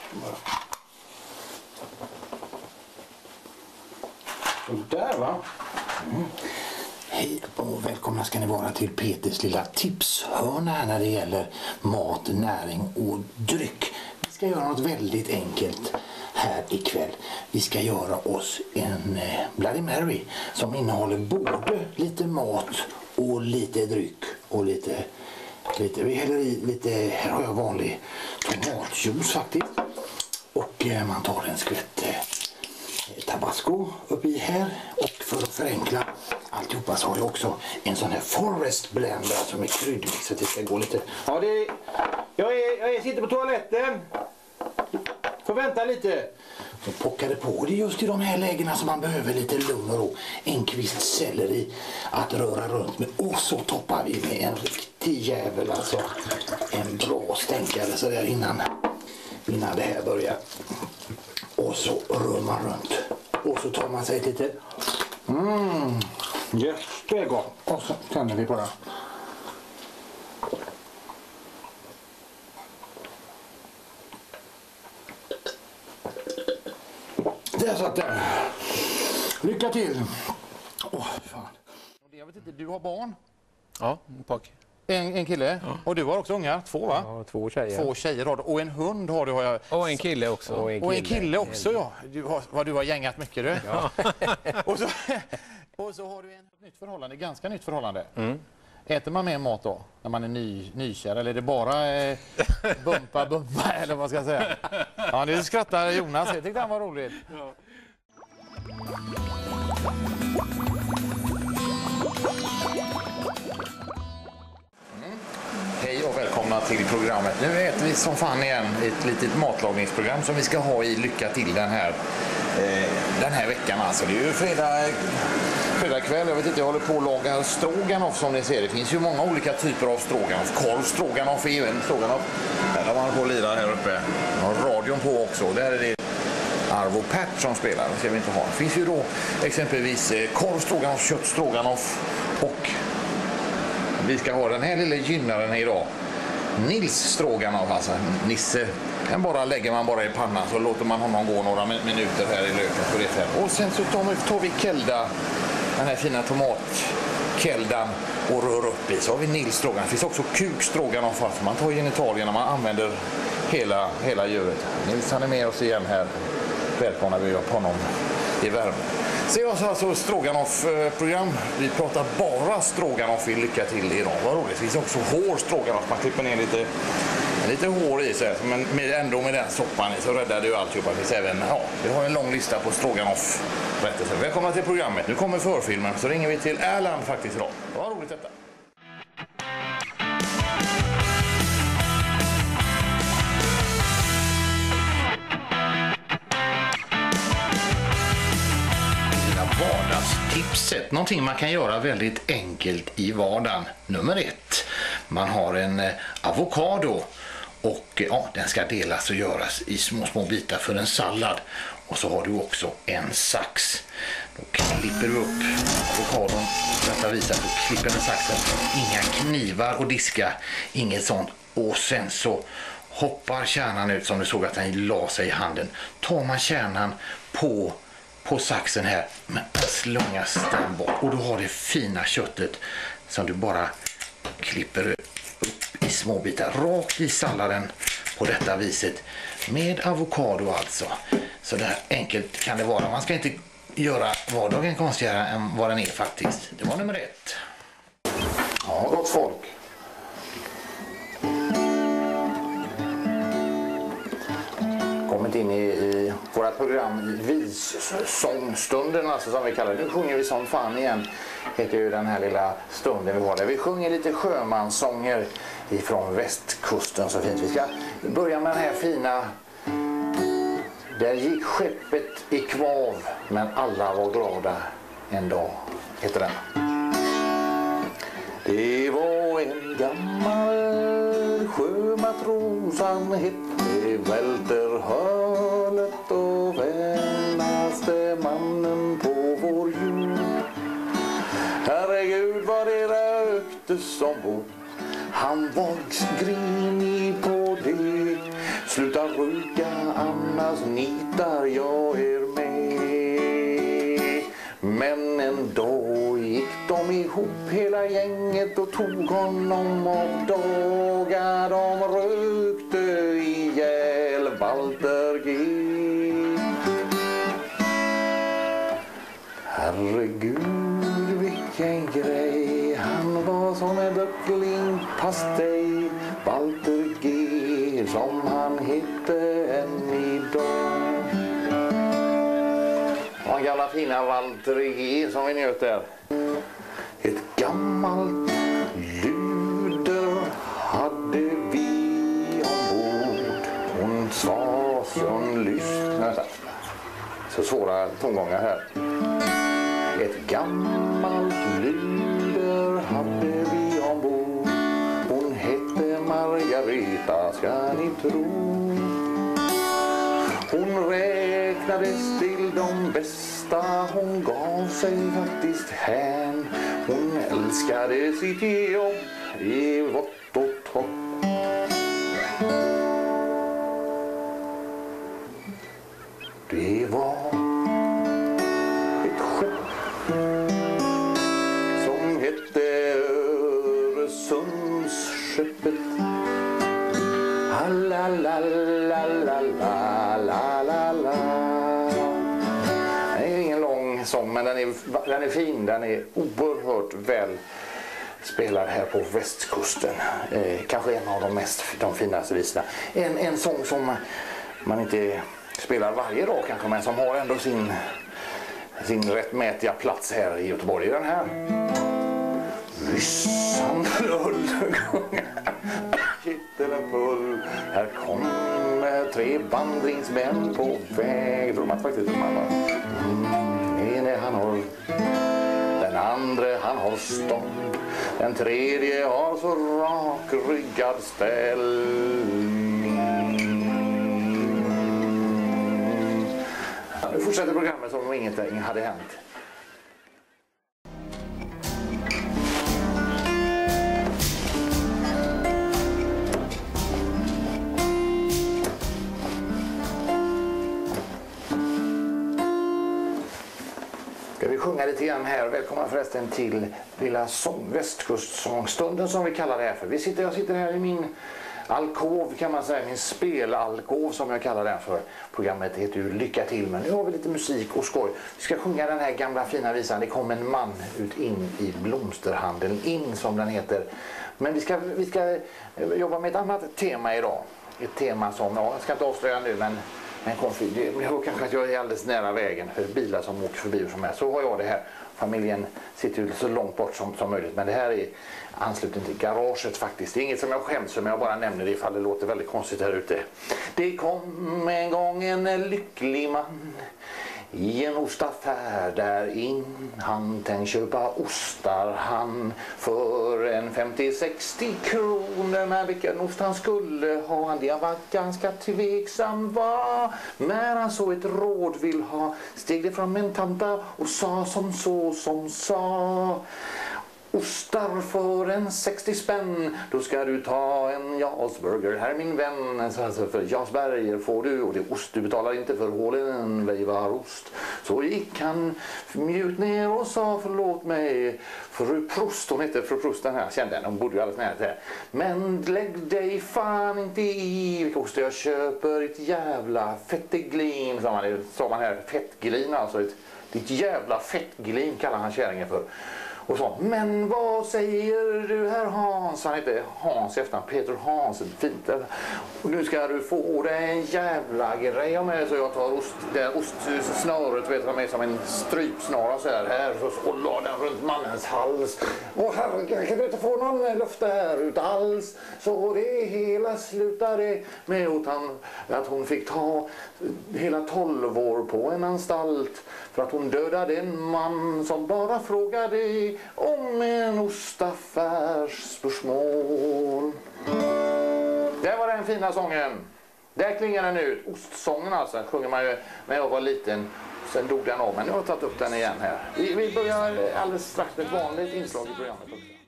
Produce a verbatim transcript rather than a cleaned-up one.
Så där va? Mm. Hej och välkomna ska ni vara till Peters lilla tipshörna här när det gäller mat, näring och dryck. Vi ska göra något väldigt enkelt här ikväll. Vi ska göra oss en eh, Bloody Mary som innehåller både lite mat och lite dryck och lite, lite vi häller i lite, här har jag vanlig tomatjuice faktiskt. Och eh, man tar en skvätt eh, tabasco upp i här, och för att förenkla alltihopa så har jag också en sån här forest blender som är kryddig så att det ska gå lite. Ja, det är, jag, är, jag är, sitter på toaletten. Får vänta lite. Så pockade på det just i de här lägena som man behöver lite lugn och ro. En kvist selleri att röra runt med, och så toppar vi med en riktig jävel, alltså en bra stänkare så där innan, innan det här börjar. Och så rör man runt. Och så tar man sig ett lite... Mm, yes, det är gott. Och så tänder vi på det. Där satt den. Lycka till. Åh, fan. Jag vet inte, du har barn? Ja, en pojk. En, en kille? Ja. Och du har också unga? Två va? Ja, två tjejer. Två tjejer har du. Och en hund har du. Har jag... Och en kille också. Och en kille, och en kille också, ja. Du har, vad du har gängat mycket du. Ja. och, så, och så har du ett nytt förhållande, ganska nytt förhållande. Mm. Äter man mer mat då? När man är ny, nykär? Eller är det bara eh, bumpa, bumpa eller vad ska jag säga? Ja, nu skrattar Jonas. Jag tyckte han var roligt. Ja. Hej och välkomna till programmet. Nu äter vi som fan igen ett litet matlagningsprogram som vi ska ha i Lycka till den här, eh, den här veckan. Alltså det är ju fredag, fredag kväll. Jag vet inte, jag håller på att laga stroganoff som ni ser. Det finns ju många olika typer av stroganoff. Korv stroganoff är ju en stroganoff. Där har man på att lira här uppe. Jag har radion på också. Där är det Arvo Pärt som spelar. Det ska vi inte ha. Det finns ju då exempelvis korv stroganoff, kött stroganoff och vi ska ha den här lilla gynnaren idag. Nils stroganoff, alltså Nisse. Den bara lägger man bara i pannan så låter man honom gå några minuter här i löken på det här. Och sen så tar vi kelda, den här fina tomatkeldan och rör upp i. Så har vi Nils stroganoff. Det finns också kuk stroganoff, alltså man tar genitalien när man använder hela, hela djuret. Nils han är med oss igen här. Välkomna vi på honom i värme. Så jag har alltså stroganoff-program. Vi pratar bara stroganoff i Lycka till idag. Vad roligt. Det finns också hår stroganoff. Man klipper ner lite, lite hår i sig. Men med, ändå med den soppan i så räddar du alltihopa. Det finns även, ja, vi har en lång lista på stroganoff-rättelser. Välkomna till programmet. Nu kommer förfilmen. Så ringer vi till Erland faktiskt idag. Vad roligt detta. Vardagstipset, någonting man kan göra väldigt enkelt i vardagen. Nummer ett, man har en eh, avokado och ja, den ska delas och göras i små små bitar för en sallad. Och så har du också en sax. Då klipper du upp avokadon på detta viset och klipper med saxen. Inga knivar och diska, inget sånt. Och sen så hoppar kärnan ut som du såg att den la sig i handen. Tar man kärnan på på saxen här, men slungas den bort och då har det fina köttet som du bara klipper upp i små bitar rakt i salladen på detta viset med avokado alltså. Så där enkelt kan det vara. Man ska inte göra vardagen konstigare än vad den är faktiskt. Det var nummer ett. Ja, gott folk. Kommit in i, i vårt program vissångstunden, alltså som vi kallar det. Nu sjunger vi som fan igen, heter ju den här lilla stunden vi har där. Vi sjunger lite sjömanssånger ifrån västkusten så fint. Vi ska börja med den här fina. Där gick skeppet i kvav men alla var glada en dag, heter den. Det var en gammal sjömatros, han hette Välter Hörnet och vänaste mannen på vår jord. Herregud vad det röktes ombord, han var grinig på det, Sluta ruka, annars nitar jag er med. Men en dag gick de ihop hela gänget och tog honom av dagar. De rökte ihjäl Walter G. Herregud vilken grej, han var som en böcklingpastej. Walter G som han hette än idag. Och en gamla fina Walter G som vi njöt där. Ett gammalt luder hade vi ombord. Hon sa som lyssnade. Så svåra tongångar här. Ett gammalt luder hade vi ombord. Hon hette Margareta, ska ni tro. Hon räknades till de bästa, hon gav sig faktiskt hän. Hon älskade sitt jobb i vått och torrt. Det var ett skepp som hette Öresundsskeppet. La la la la la la la la. Det är ingen lång sång, men den är, den är fin, den är oerhört väl spelad här på västkusten. Eh, kanske en av de mest de finaste visorna. En, en sång som man inte spelar varje dag kanske, men som har ändå sin, sin rättmätiga plats här i Göteborg. Den här. Lyssan rullgångar, kittelen full. Här kommer tre vandringsmän på väg. Tror man faktiskt att man var. Mm, ene han har, den andra han har stånd. Den tredje har så rakryggad ställning. Nu fortsätter programmet som om ingenting hade hänt. Ska vi sjunga lite grann här. Välkomna förresten till lilla sång, västkustsångstunden som vi kallar det här för. Vi sitter, jag sitter här i min alkov kan man säga, min spelalkov som jag kallar den för. Programmet heter ju Lycka till, men nu har vi lite musik och skoj. Vi ska sjunga den här gamla fina visan. Det kom en man ut in i blomsterhandeln, in som den heter. Men vi ska, vi ska jobba med ett annat tema idag. Ett tema som, ja, jag ska inte avslöja nu, men men konflikt. Jag hör kanske att jag är alldeles nära vägen för bilar som åker förbi och som är. Så har jag det här. Familjen sitter ju så långt bort som, som möjligt. Men det här är ansluten till garaget faktiskt. Det är inget som jag skäms för, men jag bara nämner det ifall det låter väldigt konstigt här ute. Det kom en gång en lycklig man i en ostaffär där in. Han tänkte köpa ostar han för en femtio sextio kronor. Men vilken ost han skulle ha, han det var ganska tveksam var. När han så ett råd vill ha, steg det fram en tanta och sa som så som sa. Ostar för en sextio spänn, då ska du ta en Jarlsberger, här min vän. Så alltså för Jarlsberger får du, och det är ost, du betalar inte för hålen, vejvar ost. Så gick han mjukt ner och sa förlåt mig, fru Prost, hon heter fru Prost den här, kände den, hon bodde ju alldeles nära här. Men lägg dig fan inte i vilka ost jag köper, ett jävla fetteglin, sa man, sa man här, fettglin alltså, ett, ett jävla fettglin kallar han kärringen för. Och så, men vad säger du herr Hans? Han heter Hans efter Peter Hansen, fint. Och nu ska du få det en jävla grej av mig, så jag tar ost, det ostsnöret, vet du, med som en strypsnara så här, här så, och la den runt mannens hals. Och herregud, kan du inte få någon löfte här ut alls? Så det hela slutade med att, han, att hon fick ta hela tolv år på en anstalt för att hon dödade en man som bara frågade om en ostaffärsspörsmål. Det var den fina sången. Där klingar den ut. Ostsången alltså, sjunger man ju när jag var liten. Sen dog den av, men nu har jag tagit upp den igen här. Vi, vi börjar alldeles strax med ett vanligt inslag i programmet också.